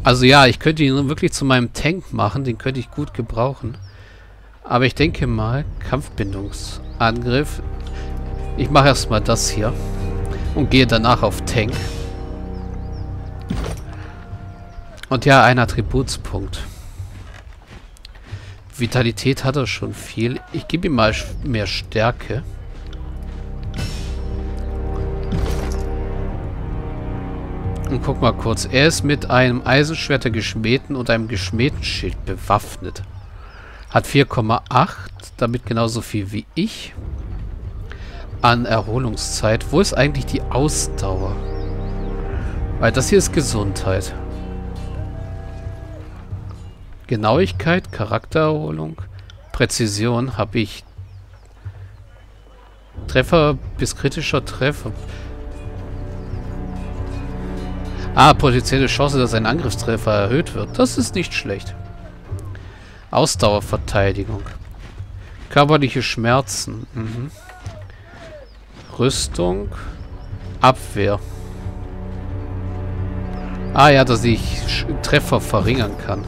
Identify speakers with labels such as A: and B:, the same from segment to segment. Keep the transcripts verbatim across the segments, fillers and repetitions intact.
A: Also ja, ich könnte ihn wirklich zu meinem Tank machen. Den könnte ich gut gebrauchen. Aber ich denke mal, Kampfbindungsangriff. Ich mache erstmal das hier. Und gehe danach auf Tank. Und ja, ein Attributspunkt. Vitalität hat er schon viel. Ich gebe ihm mal mehr Stärke. Und guck mal kurz. Er ist mit einem Eisenschwert der Geschmähten und einem Geschmähtenschild bewaffnet. Hat vier Komma acht. Damit genauso viel wie ich. An Erholungszeit. Wo ist eigentlich die Ausdauer? Weil das hier ist Gesundheit. Genauigkeit, Charaktererholung, Präzision habe ich. Treffer bis kritischer Treffer. Ah, potenzielle Chance, dass ein Angriffstreffer erhöht wird. Das ist nicht schlecht. Ausdauerverteidigung. Körperliche Schmerzen. Mhm. Rüstung. Abwehr. Ah ja, dass ich Treffer verringern kann.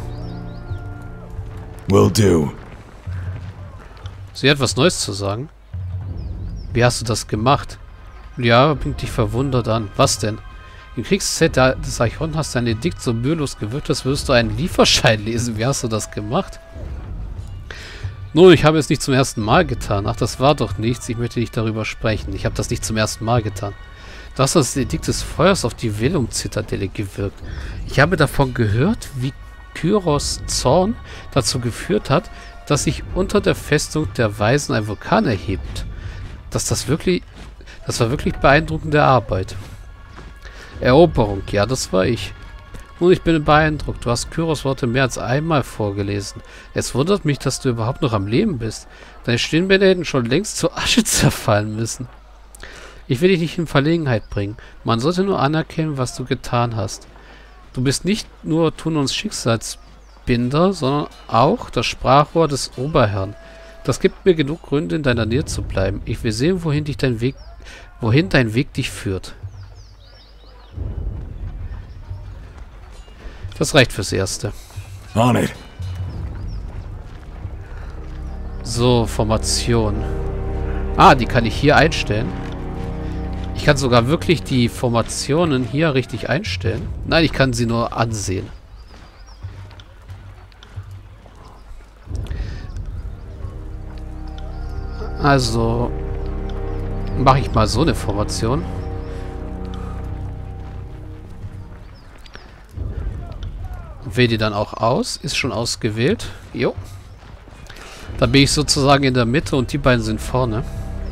B: Will do.
A: Sie hat was Neues zu sagen. Wie hast du das gemacht? Ja, bringt dich verwundert an. Was denn? Im Kriegszeit des Archon hast du ein Edikt so mühelos gewirkt, als würdest du einen Lieferschein lesen. Wie hast du das gemacht? Nun, ich habe es nicht zum ersten Mal getan. Ach, das war doch nichts. Ich möchte nicht darüber sprechen. Ich habe das nicht zum ersten Mal getan. Du hast das Edikt des Feuers auf die Velum-Zitadelle gewirkt. Ich habe davon gehört, wie Kyros Zorn dazu geführt hat, dass sich unter der Festung der Weisen ein Vulkan erhebt. Dass das wirklich... Das war wirklich beeindruckende Arbeit. Eroberung, ja, das war ich. Nun, ich bin beeindruckt. Du hast Kyros Worte mehr als einmal vorgelesen. Es wundert mich, dass du überhaupt noch am Leben bist. Deine Stirnbänder hätten schon längst zu Asche zerfallen müssen. Ich will dich nicht in Verlegenheit bringen. Man sollte nur anerkennen, was du getan hast. Du bist nicht nur Tununs Schicksalsbinder, sondern auch das Sprachrohr des Oberherrn. Das gibt mir genug Gründe, in deiner Nähe zu bleiben. Ich will sehen, wohin dich dein Weg, wohin dein Weg dich führt. Das reicht fürs Erste.
B: On it.
A: So, Formation. Ah, die kann ich hier einstellen. Ich kann sogar wirklich die Formationen hier richtig einstellen. Nein, ich kann sie nur ansehen. Also mache ich mal so eine Formation. Wähle die dann auch aus. Ist schon ausgewählt. Jo. Da bin ich sozusagen in der Mitte und die beiden sind vorne.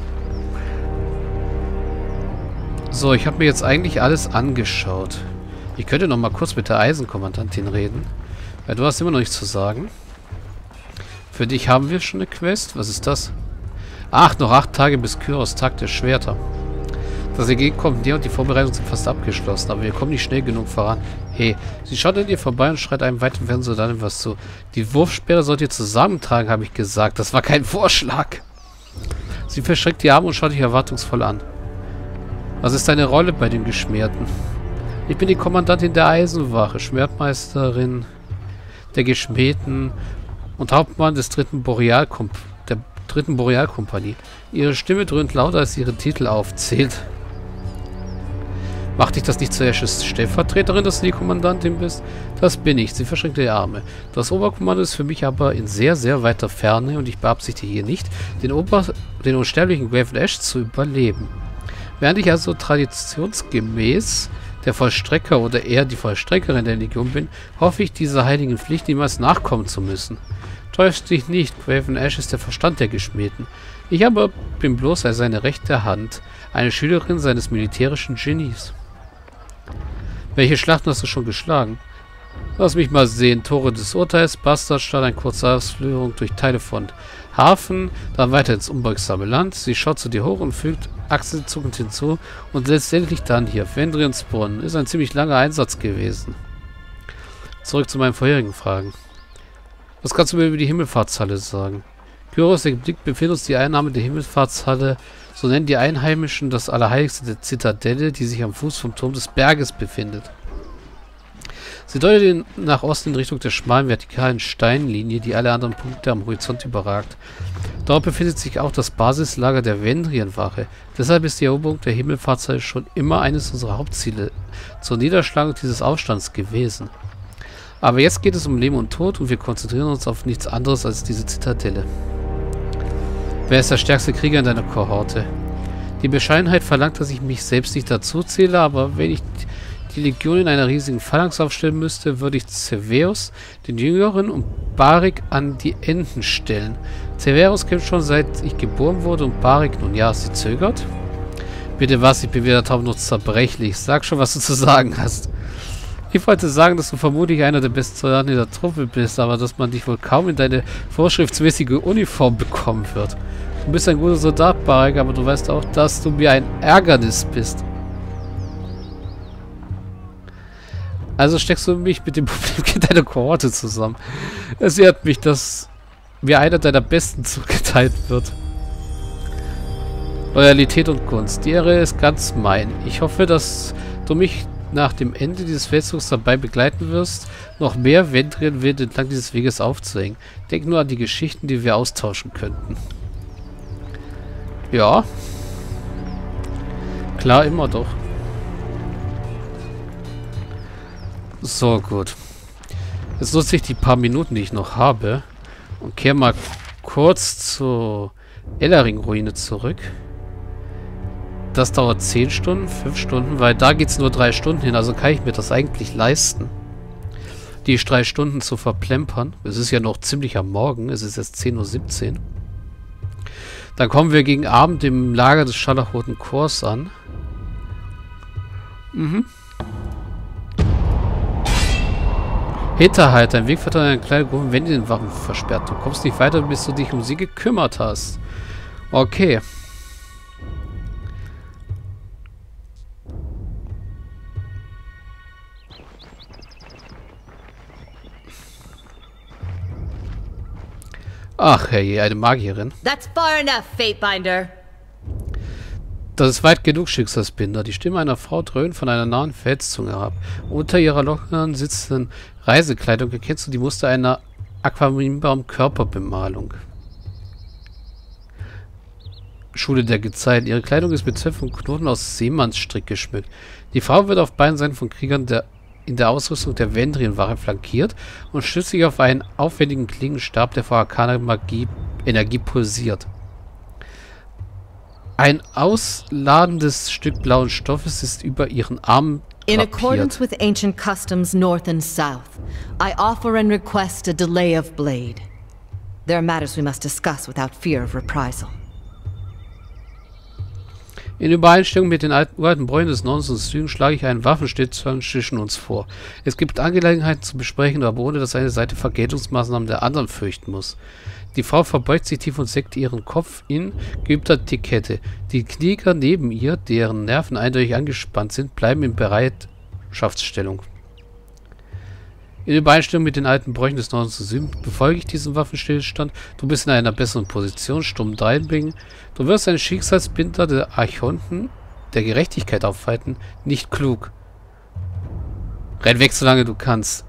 A: So, ich habe mir jetzt eigentlich alles angeschaut. Ich könnte noch mal kurz mit der Eisenkommandantin reden. Weil du hast immer noch nichts zu sagen. Für dich haben wir schon eine Quest. Was ist das? Ach, noch acht Tage bis Kyros Tag der Schwerter. Das Ergebnis kommt näher und die Vorbereitungen sind fast abgeschlossen. Aber wir kommen nicht schnell genug voran. Hey, sie schaut an dir vorbei und schreit einem weiten Fernseher dann was zu. Die Wurfsperre sollt ihr zusammentragen, habe ich gesagt. Das war kein Vorschlag. Sie verschreckt die Arme und schaut dich erwartungsvoll an. Was ist deine Rolle bei den Geschmierten? Ich bin die Kommandantin der Eisenwache, Schwertmeisterin der Geschmähten und Hauptmann des dritten Borealkomp der dritten Borealkompanie. Ihre Stimme dröhnt lauter, als ihre Titel aufzählt. Macht dich das nicht zur Stellvertreterin, dass du die Kommandantin bist? Das bin ich. Sie verschränkt die Arme. Das Oberkommando ist für mich aber in sehr, sehr weiter Ferne und ich beabsichtige hier nicht, den, Ober den unsterblichen Graven Ash zu überleben. Während ich also traditionsgemäß der Vollstrecker oder eher die Vollstreckerin der Legion bin, hoffe ich, dieser heiligen Pflicht niemals nachkommen zu müssen. Täuscht dich nicht, Graven Ash ist der Verstand der Geschmähten. Ich aber bin bloß als seine rechte Hand, eine Schülerin seines militärischen Genies. Welche Schlachten hast du schon geschlagen? Lass mich mal sehen. Tore des Urteils, Bastardstadt, eine kurze Ausführung durch Teile von Hafen, dann weiter ins unbeugsame Land. Sie schaut zu dir hoch und fügt achselzuckend hinzu und letztendlich dann hier. Vendrians Brunnen ist ein ziemlich langer Einsatz gewesen. Zurück zu meinen vorherigen Fragen. Was kannst du mir über die Himmelfahrtshalle sagen? Kyros Blick befiehlt uns die Einnahme der Himmelfahrtshalle. So nennen die Einheimischen das Allerheiligste der Zitadelle, die sich am Fuß vom Turm des Berges befindet. Sie deutet nach Osten in Richtung der schmalen vertikalen Steinlinie, die alle anderen Punkte am Horizont überragt. Dort befindet sich auch das Basislager der Vendrienwache. Deshalb ist die Eroberung der Himmelfahrtszeit schon immer eines unserer Hauptziele zur Niederschlagung dieses Aufstands gewesen. Aber jetzt geht es um Leben und Tod und wir konzentrieren uns auf nichts anderes als diese Zitadelle. Wer ist der stärkste Krieger in deiner Kohorte? Die Bescheidenheit verlangt, dass ich mich selbst nicht dazu zähle, aber wenn ich die Legion in einer riesigen Phalanx aufstellen müsste, würde ich Severus, den Jüngeren, und Barik an die Enden stellen. Severus kämpft schon seit ich geboren wurde und Barik, nun ja, sie zögert. Bitte was, ich bin wieder taub nur zerbrechlich. Sag schon, was du zu sagen hast. Ich wollte sagen, dass du vermutlich einer der besten Soldaten in der Truppe bist, aber dass man dich wohl kaum in deine vorschriftsmäßige Uniform bekommen wird. Du bist ein guter Soldat, Barik, aber du weißt auch, dass du mir ein Ärgernis bist. Also steckst du mich mit dem Problem deiner Kohorte zusammen. Es ehrt mich, dass mir einer deiner Besten zugeteilt wird. Loyalität und Gunst. Die Ehre ist ganz mein. Ich hoffe, dass du mich nach dem Ende dieses Feldzugs dabei begleiten wirst, noch mehr Vendrienwild entlang dieses Weges aufzuhängen. Denk nur an die Geschichten, die wir austauschen könnten. Ja. Klar, immer doch. So, gut. Jetzt nutze ich die paar Minuten, die ich noch habe, und kehre mal kurz zur Ellering-Ruine zurück. Das dauert zehn Stunden, fünf Stunden, weil da geht es nur drei Stunden hin, also kann ich mir das eigentlich leisten, die drei Stunden zu verplempern. Es ist ja noch ziemlich am Morgen, es ist jetzt zehn Uhr siebzehn. Dann kommen wir gegen Abend im Lager des Scharlachroten Korps an. Mhm. Hinterhalt, dein Wegvater in einer kleinen Gruppe Vendrienwachen versperrt. Du kommst nicht weiter, bis du dich um sie gekümmert hast. Okay. Ach, hey, eine Magierin.
B: That's far enough, Fatebinder.
A: Das ist weit genug, Schicksalsbinder. Die Stimme einer Frau dröhnt von einer nahen Felszunge herab. Unter ihrer lockeren, sitzenden Reisekleidung erkennst du die Muster einer Aquaminbaum-Körperbemalung. Schule der Gezeiten. Ihre Kleidung ist mit Zöpfen und Knoten aus Seemannsstrick geschmückt. Die Frau wird auf beiden Seiten von Kriegern der, in der Ausrüstung der Vendrienwache flankiert und stützt sich auf einen aufwendigen Klingenstab, der vor arkaner Magie Energie pulsiert. Ein ausladendes Stück blauen Stoffes ist über ihren Arm
B: In accordance with ancient customs north and south, I offer and request a delay of blade. There are matters we must discuss without fear of reprisal.
A: In Übereinstimmung mit den alten, uralten Bräuchen des Nordens und Südens schlage ich einen Waffenstillstand zwischen uns vor. Es gibt Angelegenheiten zu besprechen, aber ohne dass eine Seite Vergeltungsmaßnahmen der anderen fürchten muss. Die Frau verbeugt sich tief und senkt ihren Kopf in geübter Etikette. Die Krieger neben ihr, deren Nerven eindeutig angespannt sind, bleiben in Bereitschaftsstellung. In Übereinstimmung mit den alten Bräuchen des Nordens und Südens befolge ich diesen Waffenstillstand. Du bist in einer besseren Position, stumm dreinbringen. Du wirst einen Schicksalsbinder der Archonten der Gerechtigkeit aufhalten. Nicht klug. Renn weg, solange du kannst.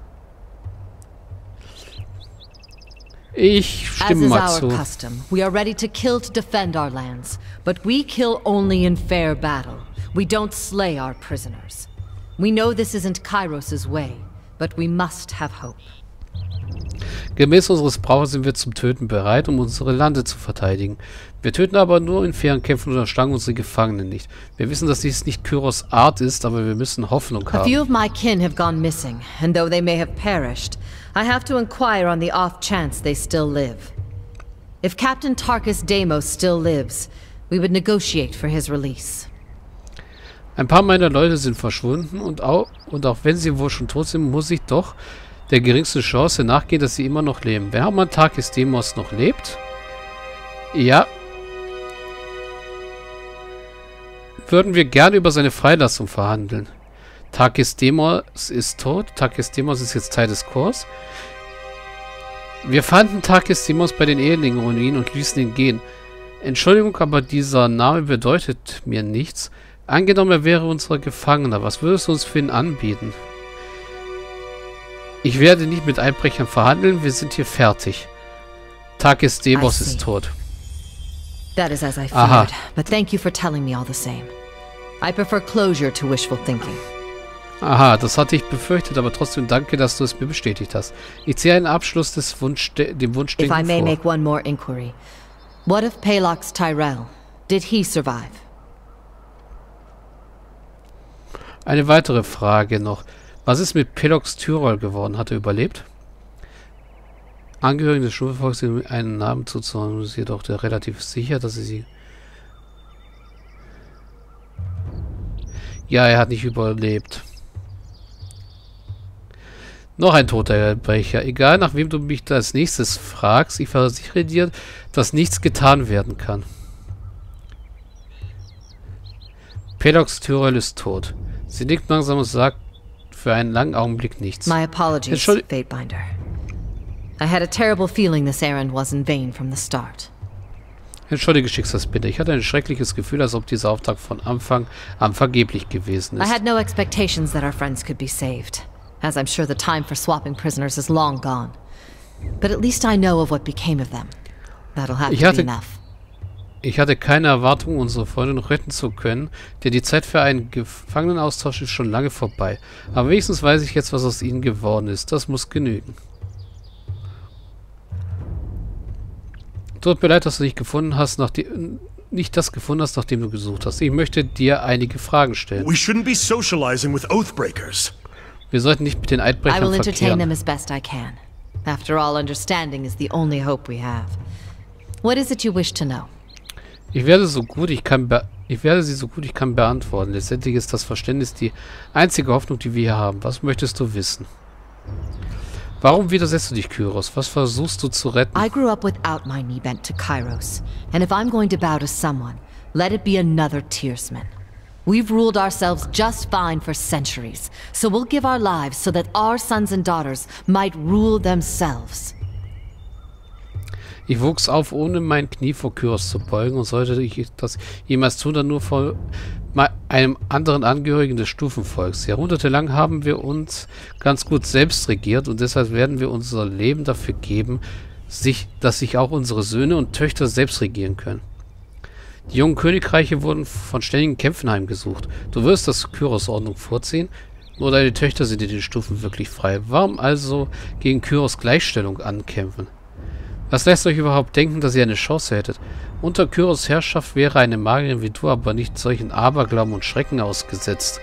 A: Ich stimme mal zu.
B: Custom, we are ready to kill to defend our lands, but we kill only in fair battle. We don't slay our prisoners. We know this isn't Kairos' way, but we must have hope.
A: Gemäß unseres Brauches sind wir zum Töten bereit, um unsere Lande zu verteidigen. Wir töten aber nur in fairen Kämpfen und erschlagen unsere Gefangenen nicht. Wir wissen, dass dies nicht Kyros Art ist, aber wir müssen Hoffnung haben.
B: A few of my kin have gone missing, and though they may have perished, I have to inquire on the off chance they still live. If Captain Tarkus Deimos still lives, we would negotiate for his release.
A: Ein paar meiner Leute sind verschwunden und auch, und auch wenn sie wohl schon tot sind, muss ich doch der geringsten Chance nachgehen, dass sie immer noch leben. Wer Hermann Tarkus Deimos noch lebt? Ja. Würden wir gerne über seine Freilassung verhandeln. Tarkus Deimos ist tot. Tarkus Deimos ist jetzt Teil des Korps. Wir fanden Tarkus Deimos bei den Ehelinge-Ruinen und ließen ihn gehen. Entschuldigung, aber dieser Name bedeutet mir nichts. Angenommen, er wäre unser Gefangener. Was würdest du uns für ihn anbieten? Ich werde nicht mit Einbrechern verhandeln, wir sind hier fertig. Tarkis Deimos ist tot.
B: That is as I feared,
A: Aha.
B: but thank you for telling me all the same. I prefer closure to wishful thinking.
A: Aha, das hatte ich befürchtet, aber trotzdem danke, dass du es mir bestätigt hast. Ich ziehe einen Abschluss des Wunsch, dem Wunschdenken
B: If I may
A: vor.
B: make one more inquiry. What of Palox Tyrell? Did he survive?
A: Eine weitere Frage noch. Was ist mit Palox Tyrell geworden? Hat er überlebt? Angehörigen des Schulvolks sind einen Namen zuzuordnen, ist jedoch der relativ sicher, dass sie sie... Ja, er hat nicht überlebt. Noch ein toter Brecher. Egal, nach wem du mich als nächstes fragst, ich versichere dir, dass nichts getan werden kann. Palox Tyrell ist tot. Sie nickt langsam und sagt für einen langen Augenblick nichts.
B: My apologies, Fatebinder. I had a terrible feeling this errand was in vain from the start.
A: Entschuldige, Schicksalsbinder. Ich hatte ein schreckliches Gefühl, als ob dieser Auftrag von Anfang an vergeblich gewesen ist.
B: I had no expectations that our friends could be saved, as I'm sure the time for swapping prisoners is long gone. But at least I know of what became of them. That'll have to be enough.
A: Ich hatte keine Erwartung, unsere Freunde noch retten zu können, denn die Zeit für einen Gefangenenaustausch ist schon lange vorbei. Aber wenigstens weiß ich jetzt, was aus ihnen geworden ist. Das muss genügen. Tut mir leid, dass du nicht gefunden hast, nachdem nicht das gefunden hast, nachdem du gesucht hast. Ich möchte dir einige Fragen stellen.
C: We shouldn't be socializing with Oathbreakers.
A: Wir sollten nicht mit den Eidbrechern
B: I will entertain
A: verkehren.
B: them as best I can. After all, understanding is the only hope we have. What is it you wish to know?
A: Ich werde so gut ich kann be ich werde sie so gut ich kann beantworten. Letztendlich ist das Verständnis die einzige Hoffnung, die wir hier haben. Was möchtest du wissen? Warum widersetzt du dich, Kyros? Was versuchst du zu retten?
B: I grew up without my knee bent to Kairos, and if I'm going to bow to someone, let it be another Tearsman. We've ruled ourselves just fine for centuries, so we'll give our lives so that our sons and daughters might rule themselves.
A: Ich wuchs auf, ohne mein Knie vor Kyros zu beugen, und sollte ich das jemals tun, dann nur vor einem anderen Angehörigen des Stufenvolks. Jahrhundertelang haben wir uns ganz gut selbst regiert, und deshalb werden wir unser Leben dafür geben, sich, dass sich auch unsere Söhne und Töchter selbst regieren können. Die jungen Königreiche wurden von ständigen Kämpfen heimgesucht. Du wirst das Kyros Ordnung vorziehen, nur deine Töchter sind in den Stufen wirklich frei. Warum also gegen Kyros Gleichstellung ankämpfen? Was lässt euch überhaupt denken, dass ihr eine Chance hättet? Unter Kyros Herrschaft wäre eine Magierin wie du aber nicht solchen Aberglauben und Schrecken ausgesetzt.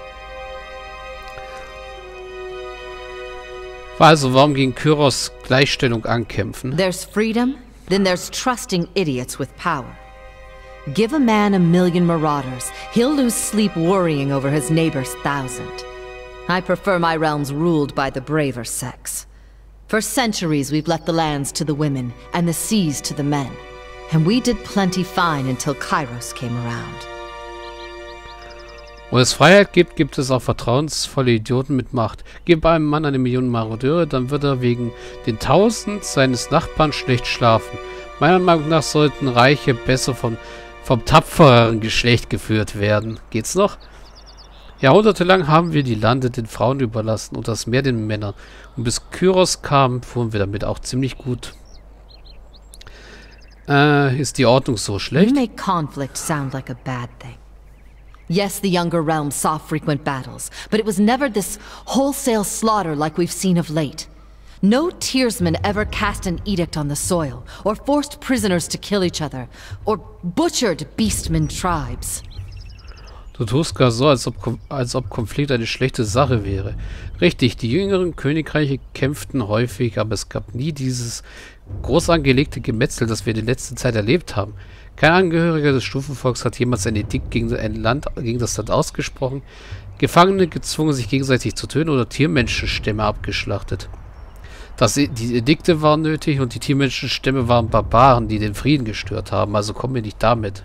A: Also, warum gegen Kyros Gleichstellung ankämpfen?
B: There's freedom, then there's trusting idiots with power. Give a man a million marauders, he'll lose sleep worrying over his neighbor's thousand. I prefer my realms ruled by the braver sex. For centuries we've left the lands to the women, and the seas to the men. And we did plenty fine until Kairos came around.
A: Wo es Freiheit gibt, gibt es auch vertrauensvolle Idioten mit Macht. Gib einem Mann eine Million Marodeure, dann wird er wegen den Tausend seines Nachbarn schlecht schlafen. Meiner Meinung nach sollten Reiche besser von, vom tapfereren Geschlecht geführt werden. Geht's noch? Jahrhundertelang haben wir die Lande den Frauen überlassen und das Meer den Männern. Und bis Kyros kam, fuhren wir damit auch ziemlich gut. Äh, ist die Ordnung so schlecht?
B: You make conflict sound like a bad thing. Yes, the younger realms saw frequent battles, but it was never this wholesale slaughter like we've seen of late. No Tearsman ever cast an edict on the soil, or forced prisoners to kill each other, or butchered Beastman tribes.
A: Du tust gar so, als ob, als ob Konflikt eine schlechte Sache wäre. Richtig, die jüngeren Königreiche kämpften häufig, aber es gab nie dieses groß angelegte Gemetzel, das wir in der letzten Zeit erlebt haben. Kein Angehöriger des Stufenvolks hat jemals ein Edikt gegen, ein Land, gegen das Land ausgesprochen, Gefangene gezwungen, sich gegenseitig zu töten oder Tiermenschenstämme abgeschlachtet. Das, die Edikte waren nötig und die Tiermenschenstämme waren Barbaren, die den Frieden gestört haben, also kommen wir nicht damit.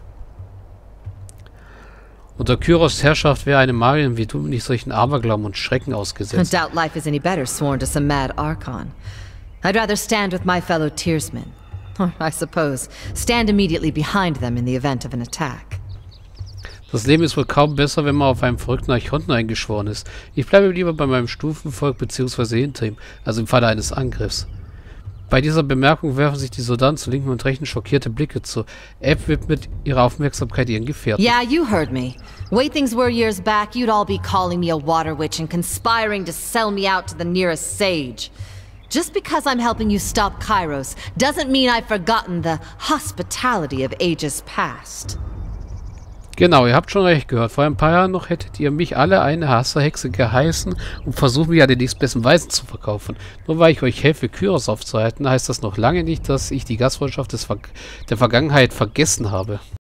A: Unter Kyros Herrschaft wäre eine Magierin wie du nicht solchen Aberglauben und Schrecken ausgesetzt.
B: I doubt life is any better sworn to some mad Archon. I'd rather stand with my fellow Tearsmen. Or, I suppose, stand immediately behind them in the event of an attack.
A: Das Leben ist wohl kaum besser, wenn man auf einen verrückten Archonten eingeschworen ist. Ich bleibe lieber bei meinem Stufenvolk bzw. hinter ihm, also im Falle eines Angriffs. Bei dieser Bemerkung werfen sich die Soldaten zu linken und rechten schockierte Blicke zu. Abe widmet ihre Aufmerksamkeit ihren Gefährten.
B: Yeah, you heard me. The way things were years back, you'd all be calling me a water witch and conspiring to sell me out to the nearest sage. Just because I'm helping you stop Kairos doesn't mean I've forgotten the hospitality of ages past.
A: Genau, ihr habt schon recht gehört. Vor ein paar Jahren noch hättet ihr mich alle eine Hasserhexe geheißen und versucht, mich an den nächstbesten Weisen zu verkaufen. Nur weil ich euch helfe, Kyros aufzuhalten, heißt das noch lange nicht, dass ich die Gastfreundschaft des Ver der Vergangenheit vergessen habe.